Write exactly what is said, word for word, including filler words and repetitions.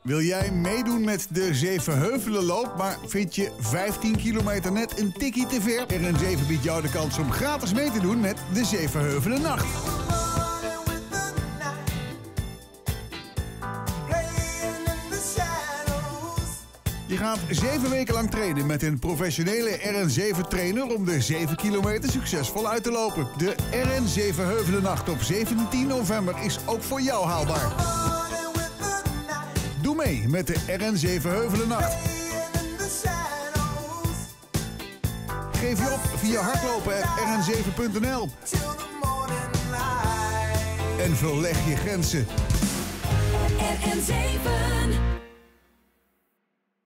Wil jij meedoen met de Zevenheuvelenloop, maar vind je vijftien kilometer net een tikkie te ver? R N zeven biedt jou de kans om gratis mee te doen met de Zevenheuvelennacht. Je gaat zeven weken lang trainen met een professionele R N zeven trainer om de zeven kilometer succesvol uit te lopen. De R N Zevenheuvelennacht op zeventien november is ook voor jou haalbaar. Doe mee met de R N Zevenheuvelennacht. Geef je op via hardlopen apenstaartje r n zeven punt n l. En verleg je grenzen. R N zeven